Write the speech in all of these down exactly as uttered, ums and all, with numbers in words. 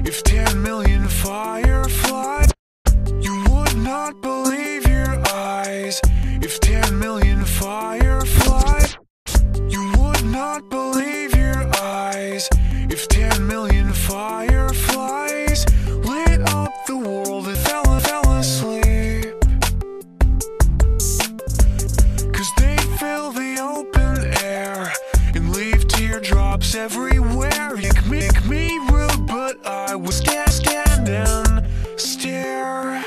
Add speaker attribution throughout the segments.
Speaker 1: if ten million fireflies, you would not believe your eyes. If ten million fireflies, you would not believe your eyes. If ten million fireflies lit up the world and fell, fell asleep, 'cause they fill the open air and leave teardrops everywhere. Make me, make me rude, but I would stand, stand and stare.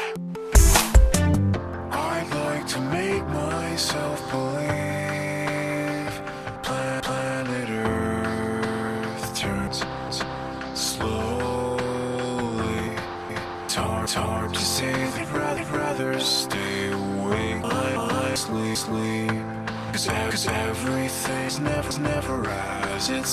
Speaker 1: I'd like to make myself believe Plan planet Earth turns slowly. It's hard, it's hard to say that I'd rather stay awake. I sleep, sleep. Cause, cause everything's never, never as it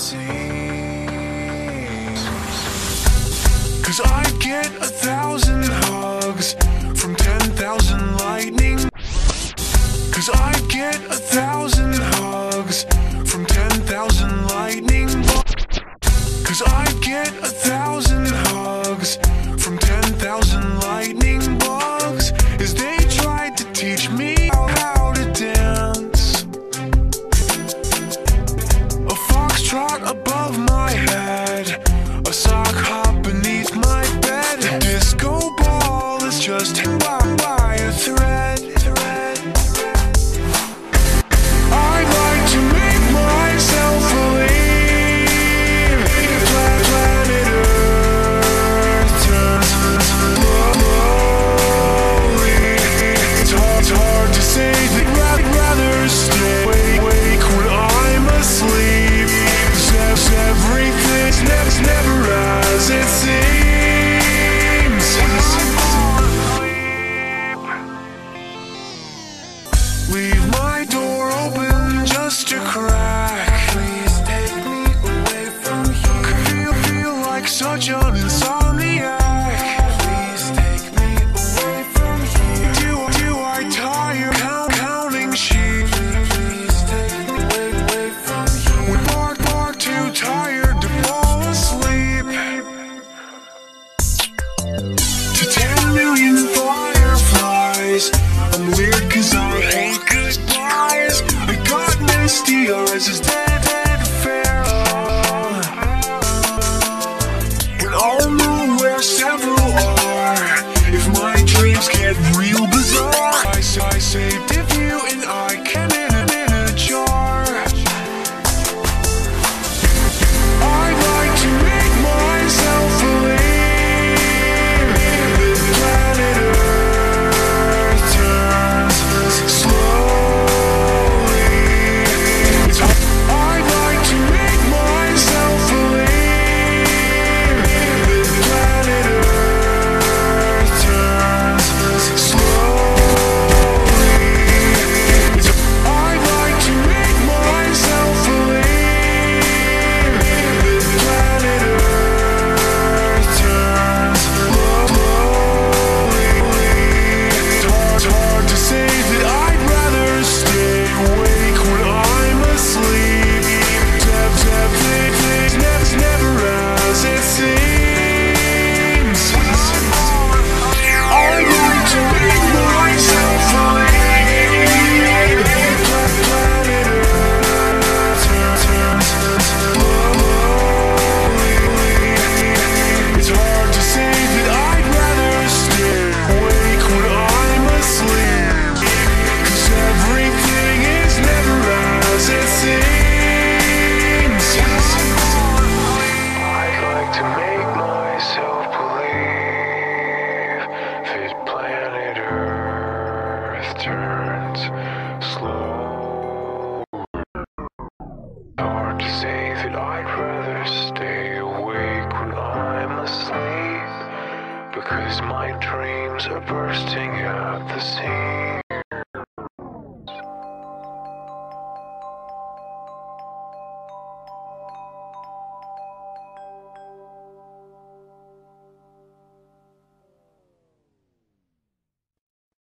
Speaker 1: seems. Cause I get a thousand hugs from ten thousand lightning. Cause I get a thousand hugs from ten thousand lightning. Cause I get a thousand hugs from ten thousand lightning bugs as they tried to teach me how to dance. A foxtrot above my head, a sock hop beneath my bed. A disco ball is just by a thread. I'd like to make myself believe planet Earth turns slowly. It's hard, it's hard to say that I'd rather stay awake when I'm asleep. 'Cause everything's never, never as it seems. Leave my door open just a crack. Please take me away from here. Could feel, feel like such an insomniac. Please take me away from here. Do, do I tire count, counting sheep? Please take me away, away from here. When bark, bark, too tired to fall asleep. To ten million fireflies, I'm weird 'cause I hate goodbyes. I got misty eyes as dead, dead fair. When I'll know where several are if my dreams get real bizarre. I, I saved a few and I can in a, in a jar. I'd like to make myself believe that planet Earth turns slowly. It's hard. I'd like to make myself believe that planet Earth turns slowly. It's hard. I'd like to make myself believe that planet Earth turns slowly. It's hard, it's hard to say that I'd rather stay awake when I'm asleep. Zap, zap, think, think, never, never as it seems. I'd like to make myself believe that planet Earth turns slowly. It's hard to say that I'd rather stay awake when I'm asleep. 'Cause everything is never as it seems. I'd like to make myself believe that planet Earth turns slow. Hard to say that I'd rather stay awake when I'm asleep, because my dreams are bursting out.